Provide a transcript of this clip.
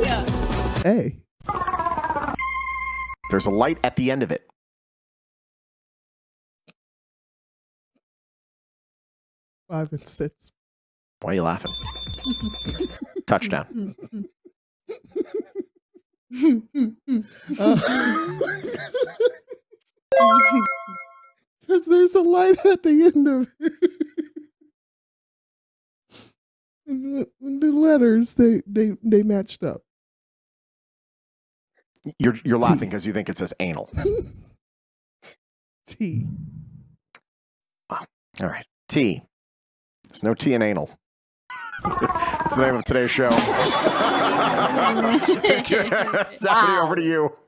Yeah. A. There's a light at the end of it. 5 and 6. Why are you laughing? Touchdown. Because there's a light at the end of it. And the letters, they matched up. You're laughing because you think it says anal. T. All right. T. There's no T in anal. That's the name of today's show. Stephanie, over to you.